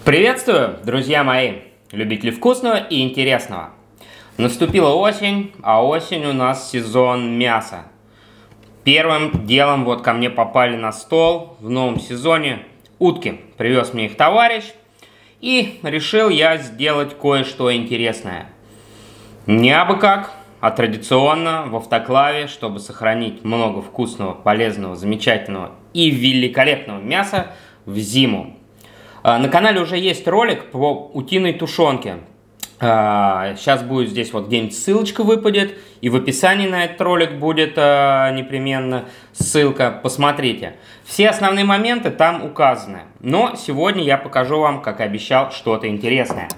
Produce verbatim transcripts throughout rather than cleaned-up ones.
Приветствую, друзья мои, любители вкусного и интересного. Наступила осень, а осень у нас сезон мяса. Первым делом вот ко мне попали на стол в новом сезоне утки. Привез мне их товарищ, и решил я сделать кое-что интересное. Не абы как, а традиционно в автоклаве, чтобы сохранить много вкусного, полезного, замечательного и великолепного мяса в зиму. На канале уже есть ролик по утиной тушенке. Сейчас будет здесь вот где-нибудь ссылочка выпадет, и в описании на этот ролик будет непременно ссылка. Посмотрите. Все основные моменты там указаны. Но сегодня я покажу вам, как и обещал, что-то интересное.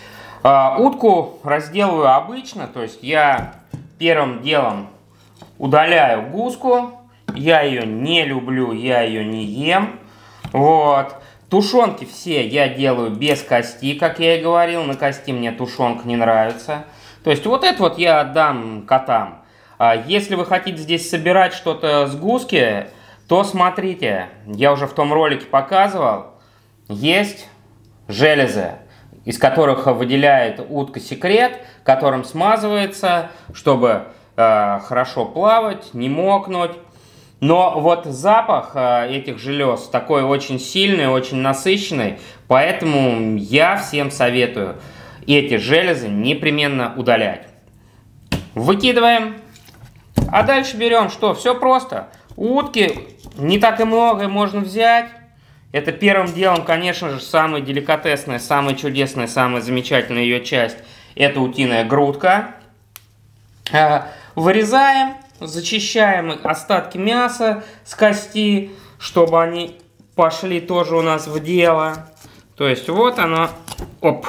Утку разделываю обычно, то есть я первым делом удаляю гуску. Я ее не люблю, я ее не ем. Вот. Тушенки все я делаю без кости, как я и говорил. На кости мне тушенка не нравится. То есть вот это вот я отдам котам. Если вы хотите здесь собирать что-то с гуски, то смотрите, я уже в том ролике показывал. Есть железы, из которых выделяет утка секрет, которым смазывается, чтобы э, хорошо плавать, не мокнуть. Но вот запах э, этих желез такой очень сильный, очень насыщенный, поэтому я всем советую эти железы непременно удалять. Выкидываем. А дальше берем что? Все просто. Утки не так и много можно взять. Это первым делом, конечно же, самая деликатесная, самая чудесная, самая замечательная ее часть. Это утиная грудка. Э, вырезаем. Зачищаем остатки мяса с кости, чтобы они пошли тоже у нас в дело. То есть вот оно. Оп.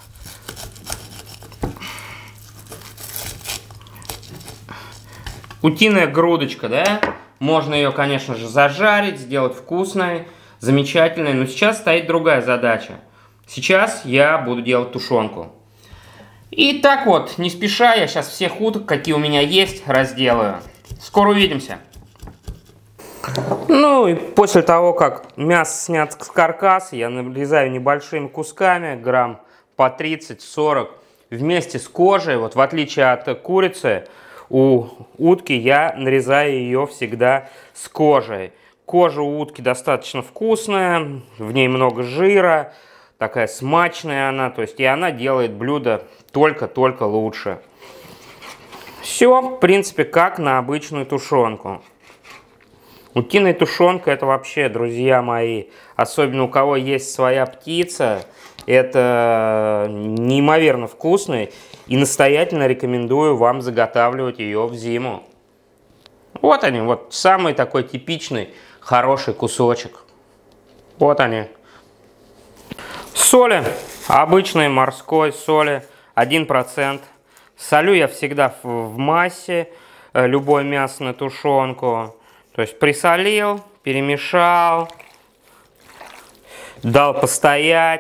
Утиная грудочка, да? Можно ее, конечно же, зажарить, сделать вкусной, замечательной. Но сейчас стоит другая задача. Сейчас я буду делать тушенку. И так вот, не спеша, я сейчас всех уток, какие у меня есть, разделаю. Скоро увидимся. Ну и после того, как мясо снято с каркаса, я нарезаю небольшими кусками, грамм по тридцать-сорок, вместе с кожей. Вот в отличие от курицы, у утки я нарезаю ее всегда с кожей. Кожа у утки достаточно вкусная, в ней много жира. Такая смачная она, то есть и она делает блюдо только-только лучше. Все, в принципе, как на обычную тушенку. Утиная тушенка — это вообще, друзья мои, особенно у кого есть своя птица, это неимоверно вкусно, и настоятельно рекомендую вам заготавливать ее в зиму. Вот они, вот самый такой типичный хороший кусочек. Вот они. Соли, обычной морской соли, один процент. Солю я всегда в массе, любое мясо на тушенку. То есть присолил, перемешал, дал постоять.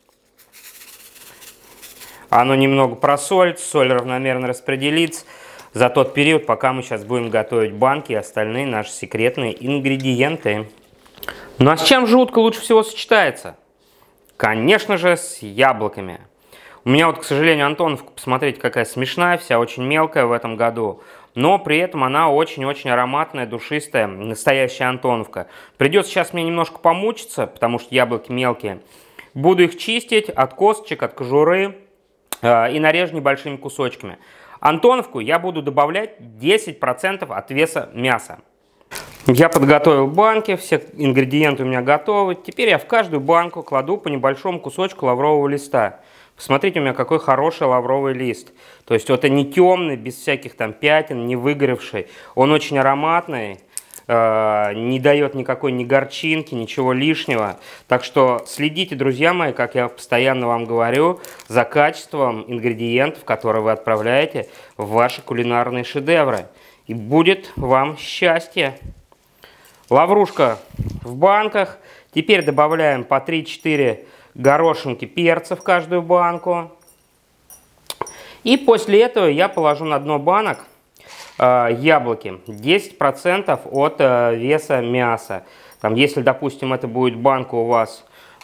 Оно немного просолится, соль равномерно распределится за тот период, пока мы сейчас будем готовить банки и остальные наши секретные ингредиенты. Ну а с чем же утка лучше всего сочетается? Конечно же, с яблоками. У меня вот, к сожалению, антоновка, посмотрите, какая смешная, вся очень мелкая в этом году. Но при этом она очень-очень ароматная, душистая, настоящая антоновка. Придется сейчас мне немножко помучиться, потому что яблоки мелкие. Буду их чистить от косточек, от кожуры э, и нарежу небольшими кусочками. Антоновку я буду добавлять десять процентов от веса мяса. Я подготовил банки, все ингредиенты у меня готовы. Теперь я в каждую банку кладу по небольшому кусочку лаврового листа. Посмотрите, у меня какой хороший лавровый лист. То есть это не темный, без всяких там пятен, не выгоревший. Он очень ароматный, э, не дает никакой ни горчинки, ничего лишнего. Так что следите, друзья мои, как я постоянно вам говорю, за качеством ингредиентов, которые вы отправляете в ваши кулинарные шедевры. И будет вам счастье. Лаврушка в банках. Теперь добавляем по три-четыре горошинки перца в каждую банку. И после этого я положу на дно банок э, яблоки. десять процентов от э, веса мяса. Там, если, допустим, это будет банка у вас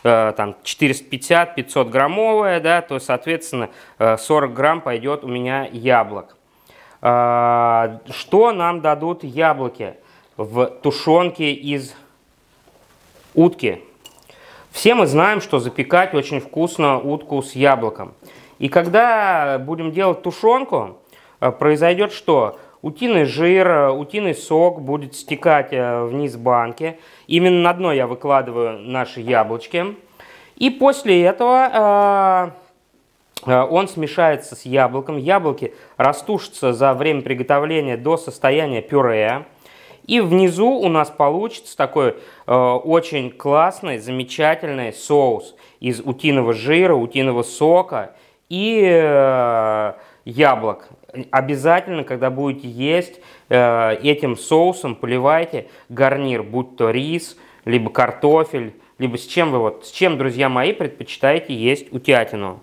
там четыреста пятьдесят — пятьсот граммовая, да, то, соответственно, сорок грамм пойдет у меня яблок. Что нам дадут яблоки в тушенке из утки? Все мы знаем, что запекать очень вкусно утку с яблоком. И когда будем делать тушенку, произойдет что? Утиный жир, утиный сок будет стекать вниз банки. Именно на дно я выкладываю наши яблочки. И после этого он смешается с яблоком. Яблоки растушатся за время приготовления до состояния пюре. И внизу у нас получится такой э, очень классный, замечательный соус из утиного жира, утиного сока и э, яблок. Обязательно, когда будете есть, э, этим соусом поливайте гарнир, будь то рис, либо картофель, либо с чем вы, вот, с чем, друзья мои, предпочитаете есть утятину.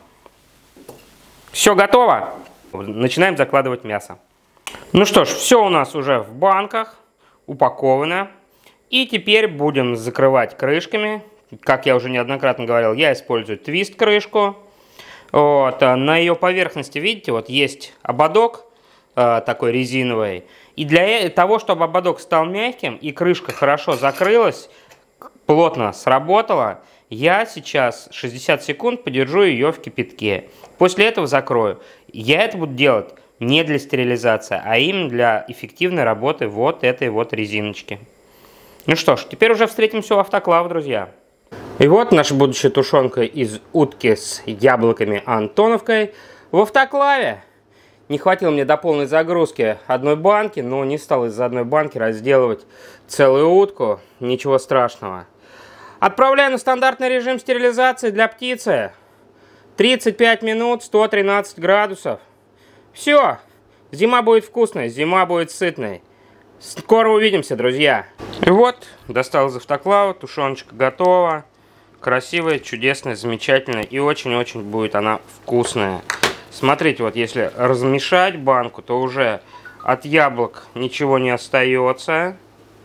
Все готово? Начинаем закладывать мясо. Ну что ж, все у нас уже в банках, упаковано. И теперь будем закрывать крышками. Как я уже неоднократно говорил, я использую твист-крышку. Вот, на ее поверхности, видите, вот есть ободок э, такой резиновый. И для того, чтобы ободок стал мягким и крышка хорошо закрылась, плотно сработала, я сейчас шестьдесят секунд подержу ее в кипятке. После этого закрою. Я это буду делать не для стерилизации, а именно для эффективной работы вот этой вот резиночки. Ну что ж, теперь уже встретимся у автоклава, друзья. И вот наша будущая тушенка из утки с яблоками Антоновкой в автоклаве. Не хватило мне до полной загрузки одной банки, но не стал из-за одной банки разделывать целую утку. Ничего страшного. Отправляю на стандартный режим стерилизации для птицы. тридцать пять минут, сто тринадцать градусов. Все. Зима будет вкусной, зима будет сытной. Скоро увидимся, друзья. И вот, достал из автоклава, тушеночка готова. Красивая, чудесная, замечательная. И очень-очень будет она вкусная. Смотрите, вот если размешать банку, то уже от яблок ничего не остается.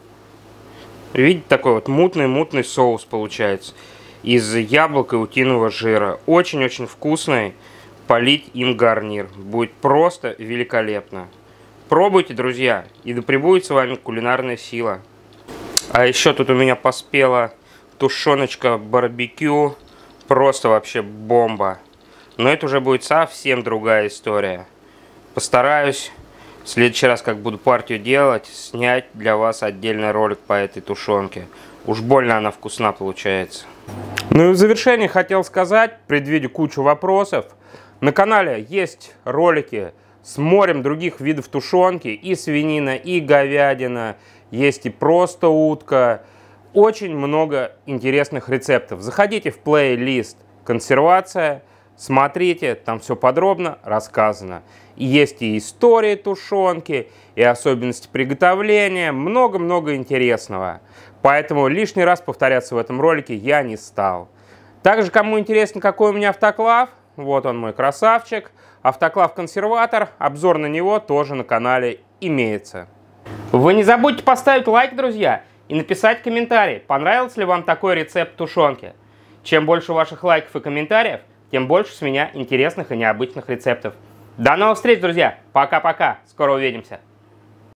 Видите, такой вот мутный-мутный соус получается. Из яблок и утиного жира. Очень-очень вкусный. Полить им гарнир. Будет просто великолепно. Пробуйте, друзья. И да пребудет с вами кулинарная сила. А еще тут у меня поспела тушеночка барбекю. Просто вообще бомба. Но это уже будет совсем другая история. Постараюсь в следующий раз, как буду партию делать, снять для вас отдельный ролик по этой тушенке. Уж больно она вкусна получается. Ну и в завершение хотел сказать, предвидя кучу вопросов, на канале есть ролики с морем других видов тушенки. И свинина, и говядина, есть и просто утка. Очень много интересных рецептов. Заходите в плейлист «Консервация», смотрите, там все подробно рассказано. И есть и истории тушенки, и особенности приготовления, много-много интересного. Поэтому лишний раз повторяться в этом ролике я не стал. Также, кому интересно, какой у меня автоклав, вот он мой красавчик. Автоклав-консерватор, обзор на него тоже на канале имеется. Вы не забудьте поставить лайк, друзья, и написать комментарий, понравился ли вам такой рецепт тушенки. Чем больше ваших лайков и комментариев, тем больше с меня интересных и необычных рецептов. До новых встреч, друзья! Пока-пока! Скоро увидимся!